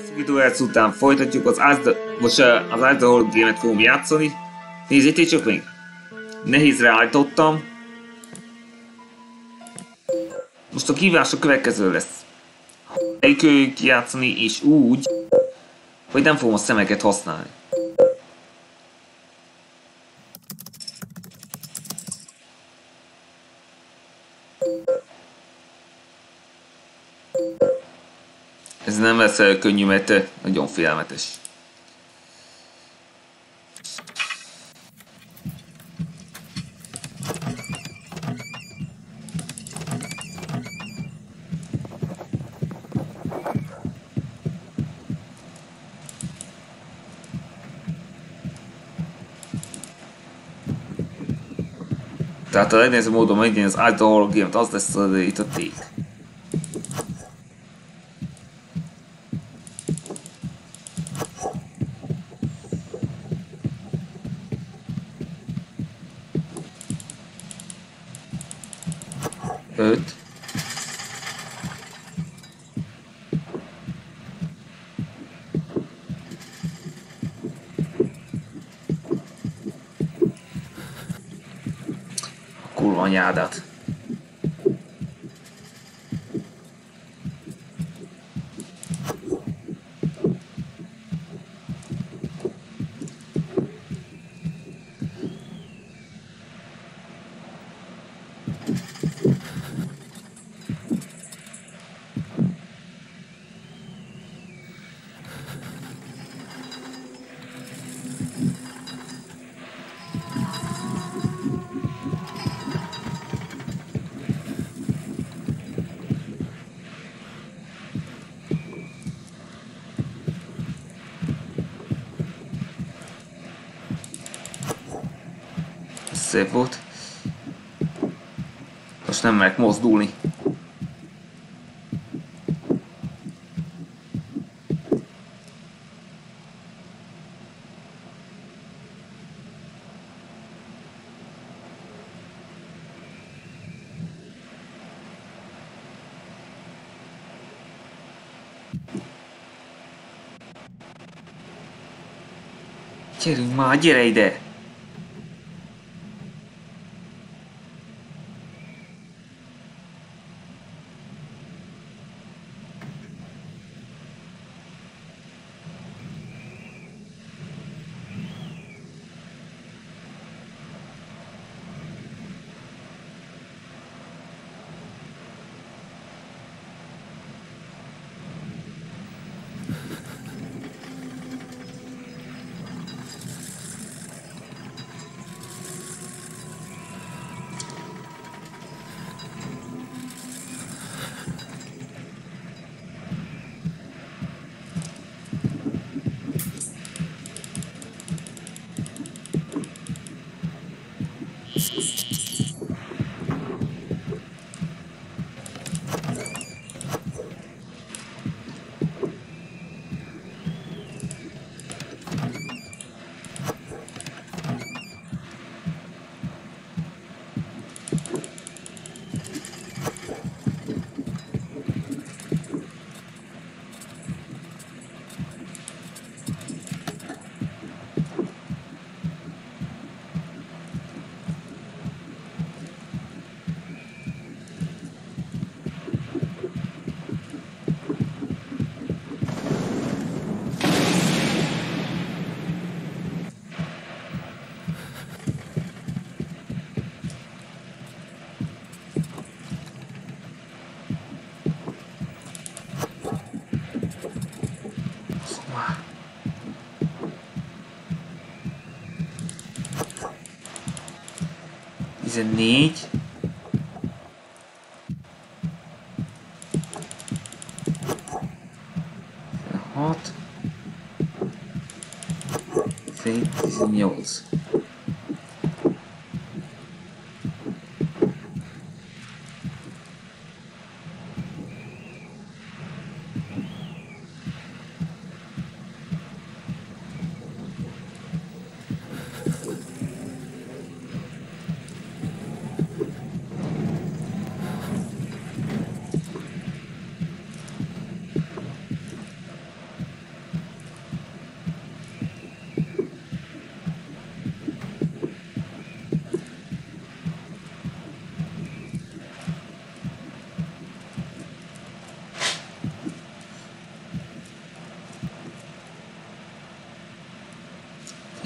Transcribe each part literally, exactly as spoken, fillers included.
Szigidó Herc után folytatjuk az Asda, most az Asda Hall Game-et fogom játszani. Nézzétek csak még! Nehézre állítottam. Most a kívás a következő lesz. Elköljük játszani és úgy, hogy nem fogom a szemeket használni. Ez nem lesz el könnyű, mert nagyon félelmetes. Tehát a legnehezebb módon megnyerni az Asda Hall Game-et, az lesz az itt a tét. Öt. Kurva anyádat. Szép volt. Most nem merek mozdulni. Gyerünk már, gyere ide! tizennégy. tizenhat. tizennyolc.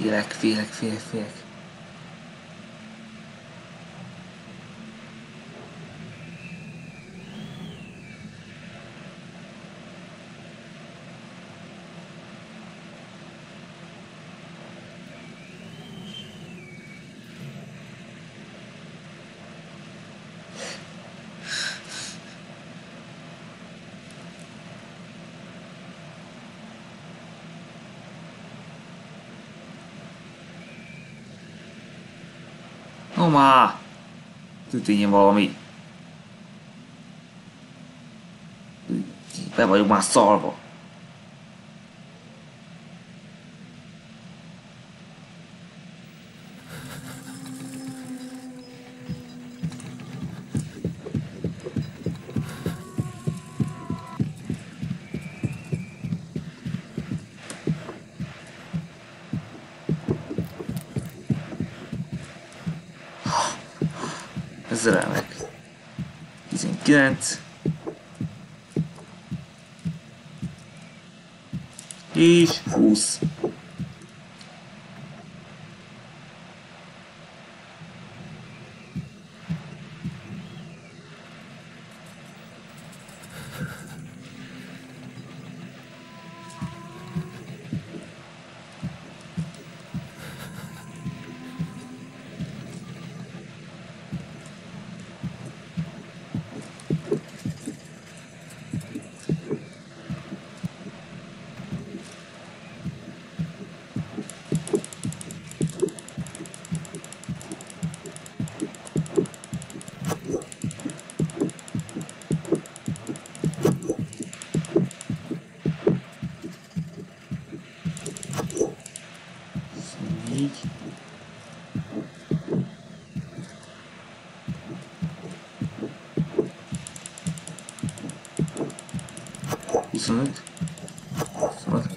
Félek, félek, félek, félek. No már! Történjen valami. Be vagyok már szarva. Ez remek. tizenkilenc. És húsz. Így. huszonöt. huszonöt.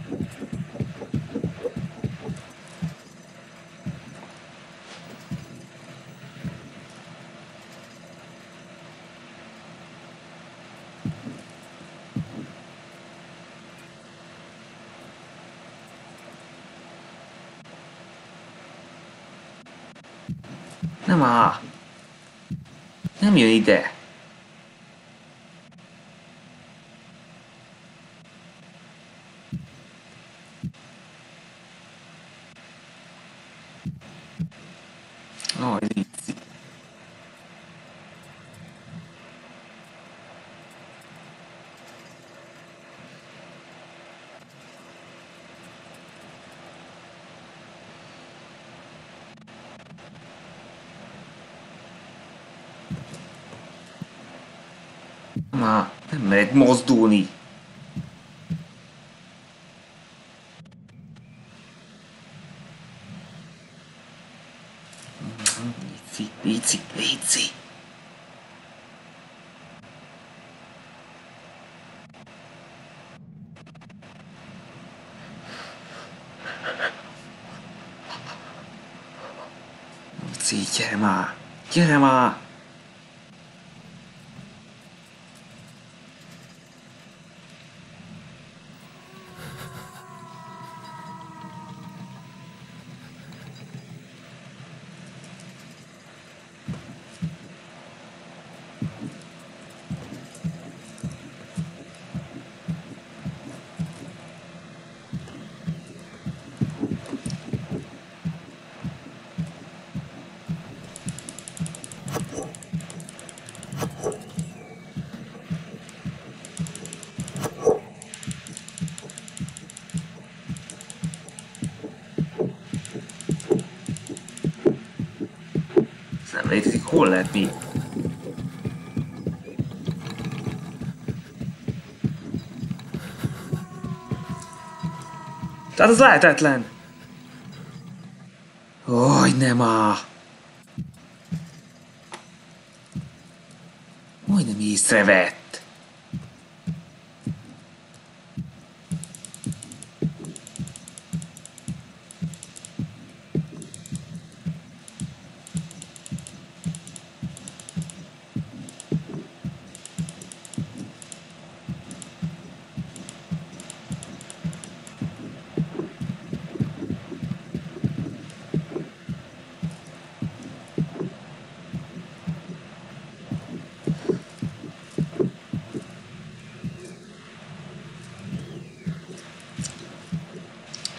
Nem áll. Nem jön ide. Aj, vicci. Már nem merek mozdulni. Léci, léci, léci. Léci, gyere már, gyere már. Nem létezik, hol lehet mi? Tehát az lehetetlen! Oj, nem áll! Majdnem észrevett!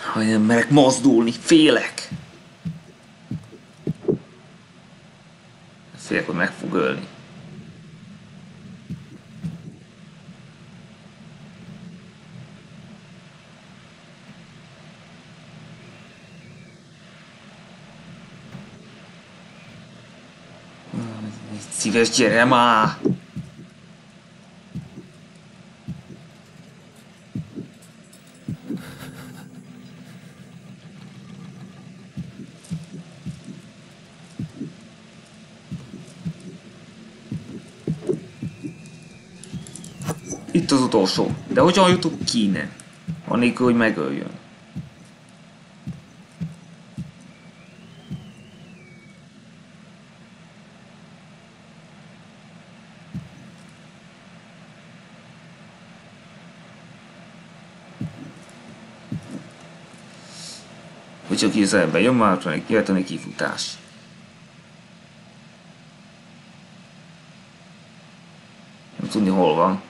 Hogy nem merek mozdulni, félek. Félek, hogy meg fog ölni. Szíves, gyere már! Itt az utolsó. De hogyan jutok ki innen? Anélkül, hogy megöljön. Hogyha kézelbe jön már, hogy jöhetni kifutás. Nem tudni hol van.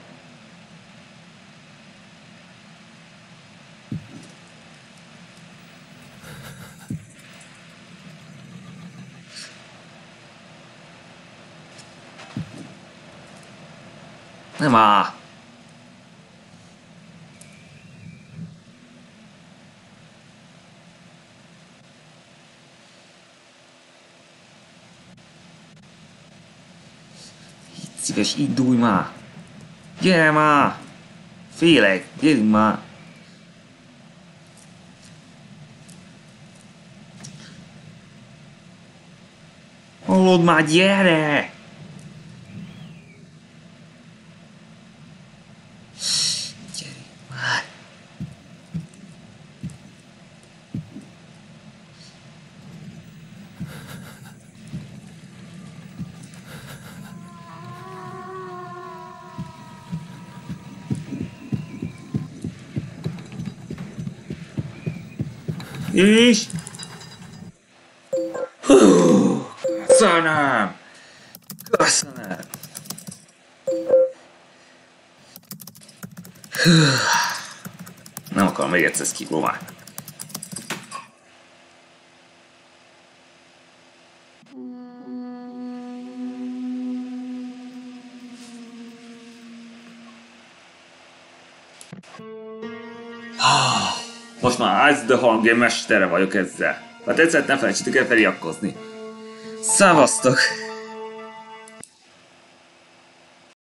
Nem áll! Itt szíves, indulj már! Gyere már! Félek, gyerünk már! Hallod már, gyere! És... Hú, köszönöm! Köszönöm! Hú. Nem akarom még egyszer ezt kipróbálni. Most már Ice the Hunger Game mestere vagyok ezzel. Ha tetszett, ne felejtsétek el feliratkozni. Szevasztok!